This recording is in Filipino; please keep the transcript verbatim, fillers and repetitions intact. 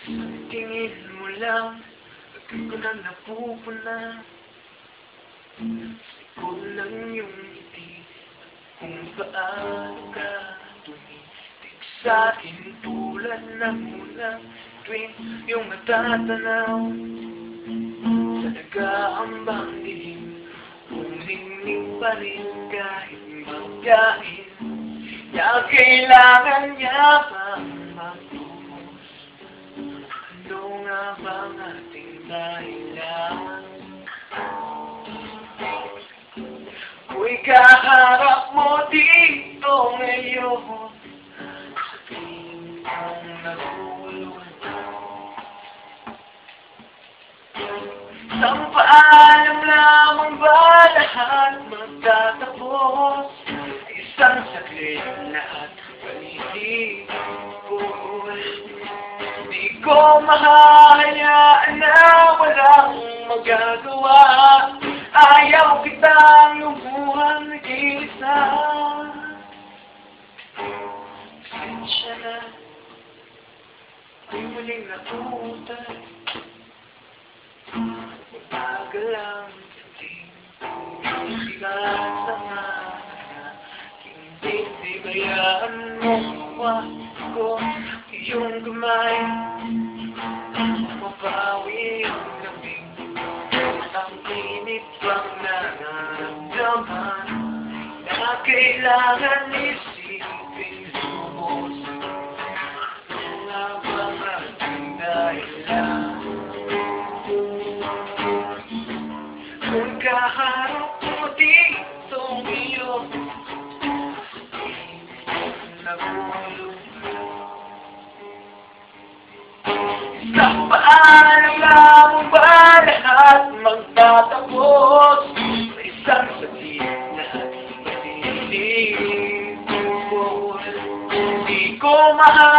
Tingin mo lang, agad ko na napupuna. Sikod ng iyong ngiti, kung paano ka tumitig sa'kin tulad ng muna tuwing iyong natatanaw. Sa nag-aambang dilim, humingning pa rin kahit magkain. Kaya kailangan niya pang magtubos. Ano nga bang ating dahilan? Kung kaharap mo dito ngayon, sabihin kong nagulong. Isang paalam lamang ba lahat magtatapos? Isang saglit lahat palilipol. Di ko mahahayaan na walang magagawa. Ayaw kitang lumuhang nag-iisa. Pasensya na, ako'y muling naputan. Mabagal ang dating, hindi ka sama. Hindi bayaan mo ko iyong kamay. Mapawi ang lamig, ang init pang nararamdaman na kailangan isipin lubos. Ano nga bang ating dahilan? Kung kaharap mo dito ngayon, nagulong. Sa paalam lamang ba lahat magtatapos? Isang saglit lahat malilipol. Di ko mahal